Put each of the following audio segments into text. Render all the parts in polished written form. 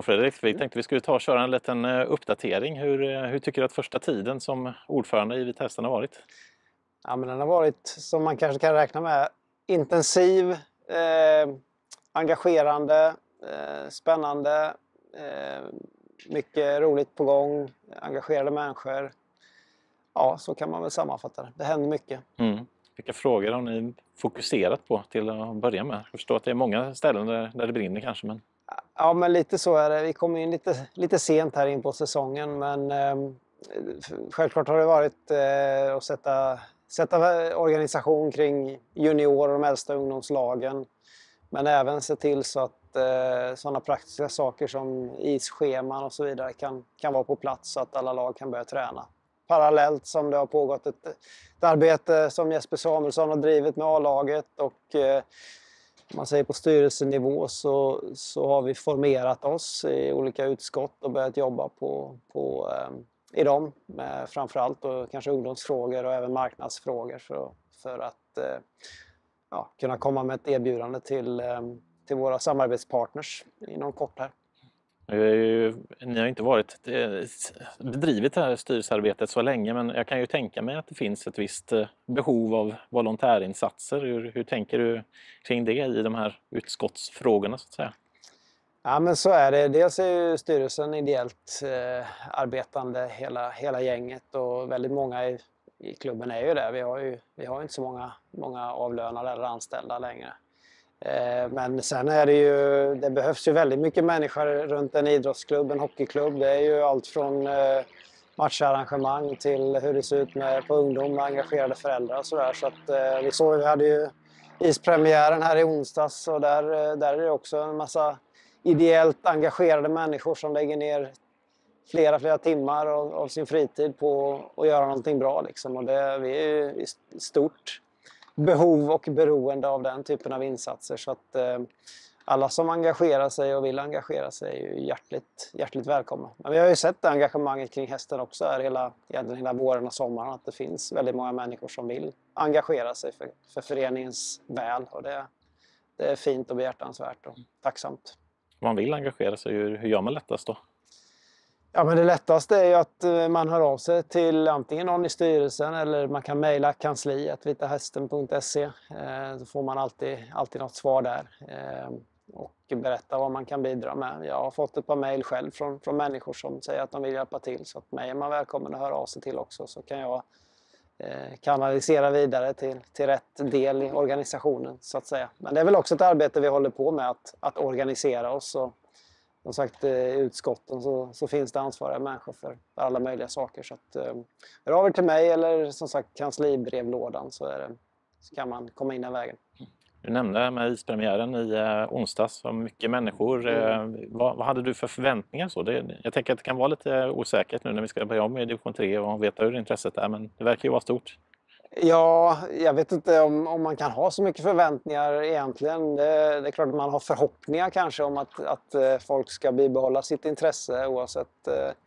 Fredrik. Vi tänkte vi skulle ta och köra en liten uppdatering. Hur tycker du att första tiden som ordförande i Vita Hästen har varit? Ja, men den har varit, som man kanske kan räkna med, intensiv, engagerande, spännande, mycket roligt på gång, engagerade människor. Ja, så kan man väl sammanfatta det. Det händer mycket. Vilka frågor har ni fokuserat på till att börja med? Jag förstår att det är många ställen där det brinner kanske. Men... Ja, men lite så är det. Vi kom in lite sent här in på säsongen, men självklart har det varit att sätta organisation kring junior och de äldsta ungdomslagen. Men även se till så att sådana praktiska saker som isscheman och så vidare kan vara på plats så att alla lag kan börja träna. Parallellt som det har pågått ett arbete som Jesper Samuelsson har drivit med A-laget, och om man säger på styrelsenivå så har vi formerat oss i olika utskott och börjat jobba i dem, med framförallt och kanske ungdomsfrågor och även marknadsfrågor för att kunna komma med ett erbjudande till våra samarbetspartners inom kort här. Ni har inte bedrivit det här styrelsearbetet så länge, men jag kan ju tänka mig att det finns ett visst behov av volontärinsatser. Hur tänker du kring det i de här utskottsfrågorna så att säga? Ja, men så är det. Dels är ju styrelsen ideellt arbetande hela gänget, och väldigt många i klubben är ju det. Vi har inte så många avlönade eller anställda längre. Men sen är det behövs ju väldigt mycket människor runt en idrottsklubb, en hockeyklubb. Det är ju allt från matcharrangemang till hur det ser ut på ungdom med engagerade föräldrar och sådär. Så att vi hade ju ispremiären här i onsdags, och där är det också en massa ideellt engagerade människor som lägger ner flera timmar av sin fritid på att göra någonting bra liksom. Och vi är ju i stort behov och beroende av den typen av insatser, så att alla som engagerar sig och vill engagera sig är ju hjärtligt välkomna. Men vi har ju sett det engagemanget kring hästen också här hela våren och sommaren, att det finns väldigt många människor som vill engagera sig för föreningens väl, och det är fint och behjärtansvärt och tacksamt. Om man vill engagera sig, hur gör man lättast då? Ja, men det lättaste är ju att man hör av sig till antingen någon i styrelsen, eller man kan mejla kansliet vitahästen.se. Så får man alltid något svar där och berätta vad man kan bidra med. Jag har fått ett par mejl själv från människor som säger att de vill hjälpa till, så att mig är man välkommen att höra av sig till också, så kan jag kanalisera vidare till rätt del i organisationen så att säga. Men det är väl också ett arbete vi håller på med, att organisera oss. Och som sagt, i utskotten så finns det ansvariga människor för alla möjliga saker. Så att hör av er till mig, eller som sagt kanslibrevlådan, så kan man komma in den vägen. Du nämnde det här med ispremiären i onsdags, så mycket människor. Vad hade du för förväntningar? Jag tänker att det kan vara lite osäkert nu när vi ska börja om i division 3 och veta hur intresset är, men det verkar ju vara stort. Ja, jag vet inte om man kan ha så mycket förväntningar egentligen. Det är klart att man har förhoppningar kanske om att folk ska bibehålla sitt intresse oavsett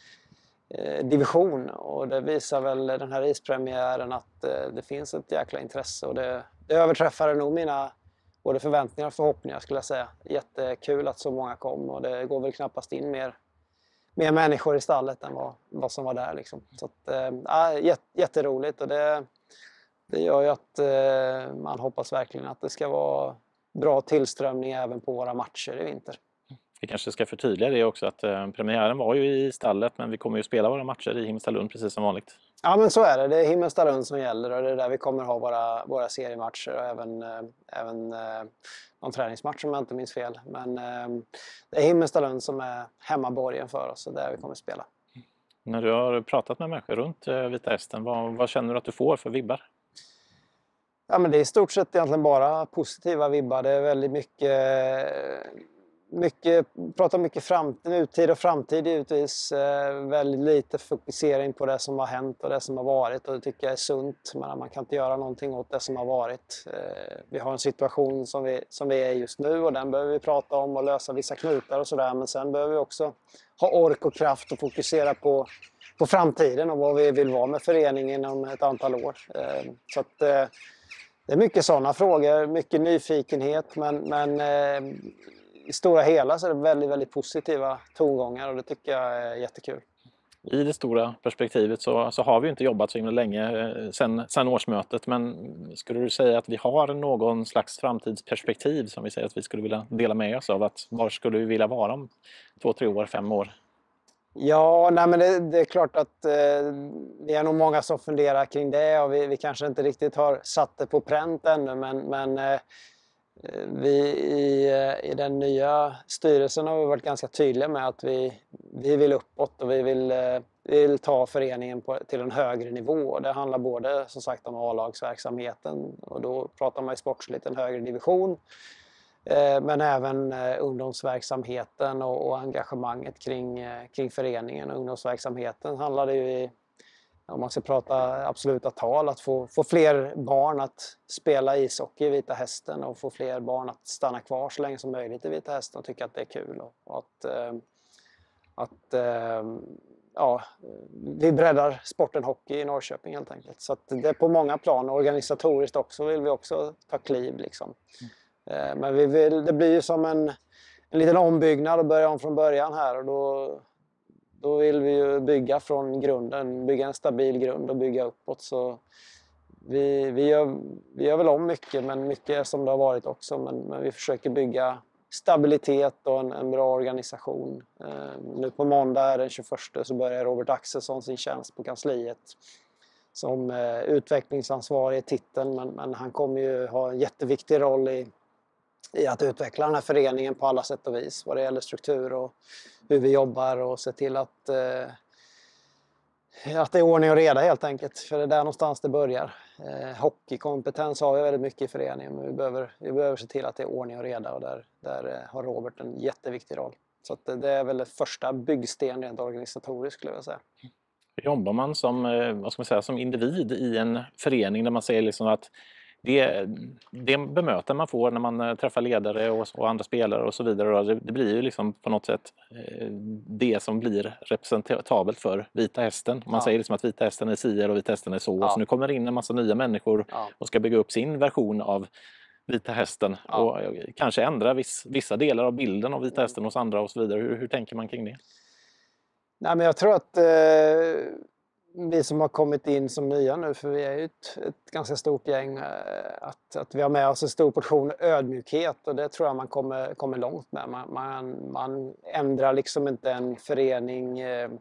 division. Och det visar väl den här ispremiären att det finns ett jäkla intresse. Och det överträffade nog mina både förväntningar och förhoppningar, skulle jag säga. Jättekul att så många kom, och det går väl knappast in mer människor i stallet än vad som var där. Liksom. Så att, jätteroligt, och det gör ju att man hoppas verkligen att det ska vara bra tillströmning även på våra matcher i vinter. Vi kanske ska förtydliga det också, att premiären var ju i stallet, men vi kommer ju spela våra matcher i Himmelstalund precis som vanligt. Ja, men så är det. Det är Himmelstalund som gäller, och det är där vi kommer ha våra seriematcher och även någon träningsmatch om jag inte minns fel. Men det är Himmelstalund som är hemmaborgen för oss, och där vi kommer spela. När du har pratat med människor runt Vita Hästen, vad känner du att du får för vibbar? Ja, men det är i stort sett egentligen bara positiva vibbar. Det är väldigt pratar mycket nutid och framtid givetvis. Väldigt lite fokusering på det som har hänt och det som har varit, och det tycker jag är sunt. Men man kan inte göra någonting åt det som har varit. Vi har en situation som vi är just nu, och den behöver vi prata om och lösa vissa knutar och sådär. Men sen behöver vi också ha ork och kraft och fokusera på framtiden och vad vi vill vara med föreningen om ett antal år. Så att det är mycket sådana frågor, mycket nyfikenhet, men i stora hela så är det väldigt, väldigt positiva tongångar och det tycker jag är jättekul. I det stora perspektivet så har vi inte jobbat så himla länge sen årsmötet, men skulle du säga att vi har någon slags framtidsperspektiv som vi säger att vi skulle vilja dela med oss av? Att var skulle vi vilja vara om 2, 3 år, 5 år? Ja, nej, men det är klart att vi är nog många som funderar kring det och vi kanske inte riktigt har satt det på pränt ännu, men vi i den nya styrelsen har vi varit ganska tydliga med att vi vill uppåt och vi vill ta föreningen till en högre nivå. Det handlar både som sagt om A-lagsverksamheten och då pratar man i sportsligt en högre division. Men även ungdomsverksamheten och engagemanget kring föreningen. Ungdomsverksamheten handlar det ju om man ska prata absoluta tal, att få fler barn att spela ishockey i Vita Hästen och få fler barn att stanna kvar så länge som möjligt i Vita Hästen och tycka att det är kul. Och vi breddar sporten hockey i Norrköping helt enkelt. Så att det är på många plan. Organisatoriskt också vill vi också ta kliv liksom. Men det blir ju som en liten ombyggnad och börja om från början här och då vill vi ju bygga från grunden, bygga en stabil grund och bygga uppåt. Så vi gör väl om mycket, men mycket är som det har varit också. Men vi försöker bygga stabilitet och en bra organisation. Nu på måndag den 21 så börjar Robert Axelsson sin tjänst på kansliet som utvecklingsansvarig i titeln, men han kommer ju ha en jätteviktig roll i att utveckla den här föreningen på alla sätt och vis vad det gäller struktur och hur vi jobbar och se till att det är ordning och reda helt enkelt, för det är där någonstans det börjar. Hockeykompetens har vi väldigt mycket i föreningen, men vi behöver se till att det är ordning och reda och där har Robert en jätteviktig roll. Så att det är väl det första byggsten rent organisatoriskt skulle jag säga. Jobbar man som, vad ska man säga, som individ i en förening där man säger liksom att det bemöter man får när man träffar ledare och andra spelare och så vidare. Det blir ju liksom på något sätt det som blir representabelt för Vita Hästen. Man säger liksom att Vita Hästen är si och Vita Hästen är så. Ja. Så nu kommer det in en massa nya människor och ska bygga upp sin version av Vita Hästen. Ja. Och kanske ändra vissa delar av bilden av Vita Hästen hos andra och så vidare. Hur tänker man kring det? Nej, men jag tror att vi som har kommit in som nya nu, för vi är ju ett ganska stort gäng, att vi har med oss en stor portion ödmjukhet och det tror jag man kommer långt med. Man ändrar liksom inte en förening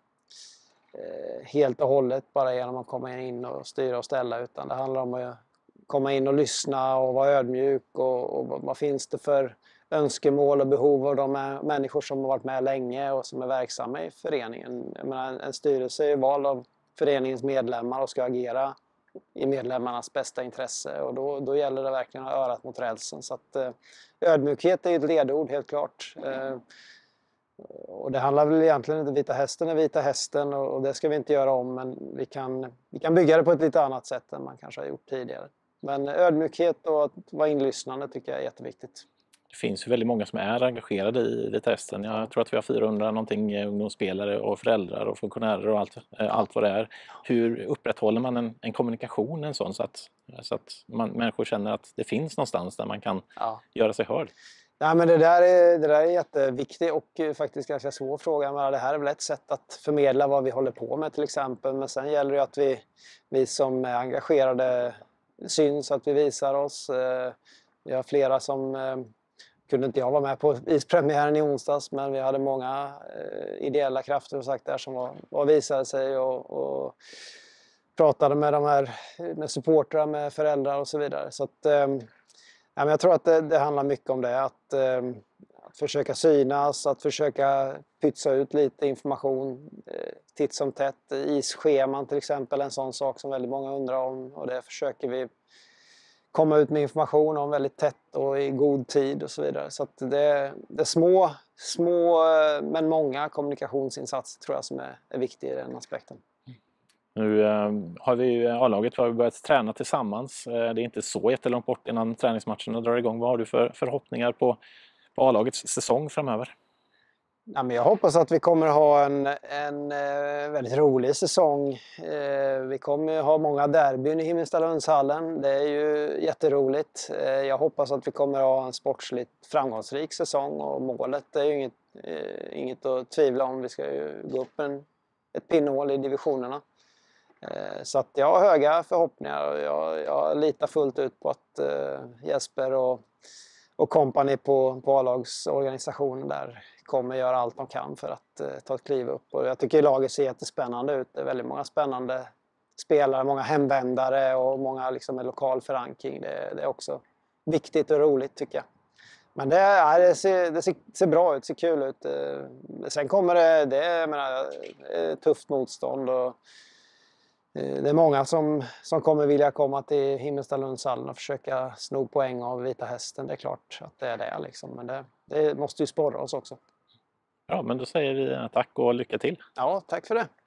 helt och hållet bara genom att komma in och styra och ställa, utan det handlar om att komma in och lyssna och vara ödmjuk och vad finns det för önskemål och behov av de människor som har varit med länge och som är verksamma i föreningen. Jag menar, en styrelse är vald av föreningens medlemmar och ska agera i medlemmarnas bästa intresse och då gäller det verkligen att ha örat mot rälsen. Så att ödmjukhet är ett ledord helt klart. Och det handlar väl egentligen inte Vita Hästen är Vita Hästen och det ska vi inte göra om, men vi kan bygga det på ett lite annat sätt än man kanske har gjort tidigare. Men ödmjukhet och att vara inlyssnande tycker jag är jätteviktigt. Det finns ju väldigt många som är engagerade i Vita Hästen. Jag tror att vi har 400 någonting ungdomsspelare och föräldrar och funktionärer och allt vad det är. Hur upprätthåller man en kommunikation en sån så att människor känner att det finns någonstans där man kan göra sig hörd? Ja, men det där är jätteviktigt och faktiskt ganska svår fråga. Men det här är väl ett sätt att förmedla vad vi håller på med till exempel. Men sen gäller det att vi som är engagerade syns, att vi visar oss. Vi har flera som kunde inte jag vara med på ispremiären i onsdags, men vi hade många ideella krafter och sagt där som visade sig och pratade med de här med supportrar, med föräldrar och så vidare. Så att men jag tror att det handlar mycket om det, att försöka synas, att försöka pytsa ut lite information titt som tätt. Isscheman till exempel, en sån sak som väldigt många undrar om, och det försöker vi komma ut med information om väldigt tätt och i god tid och så vidare. Så att det är små men många kommunikationsinsatser tror jag som är viktiga i den aspekten. Nu har vi A-laget börjat träna tillsammans. Det är inte så jättelångt bort innan träningsmatcherna drar igång. Vad har du för förhoppningar på A-lagets säsong framöver? Ja, men jag hoppas att vi kommer ha en väldigt rolig säsong. Vi kommer ha många derbyn i Himmelstalundshallen. Det är ju jätteroligt. Jag hoppas att vi kommer ha en sportsligt framgångsrik säsong och målet är ju inget att tvivla om. Vi ska ju gå upp ett pinnhål i divisionerna. Så att jag har höga förhoppningar och jag litar fullt ut på att Jesper och kompani på A-lagsorganisationen där kommer göra allt de kan för att ta ett kliv upp. Och jag tycker laget ser jättespännande ut. Det är väldigt många spännande spelare, många hemvändare och många liksom med lokal förankring. Det är också viktigt och roligt tycker jag. Men det ser bra ut, ser kul ut. Sen kommer jag menar, tufft motstånd och det är många som kommer vilja komma till Himmelstalundshallen och försöka sno poäng av Vita Hästen. Det är klart att det är det liksom. Men det måste ju sporra oss också. Ja, men då säger vi tack och lycka till. Ja, tack för det.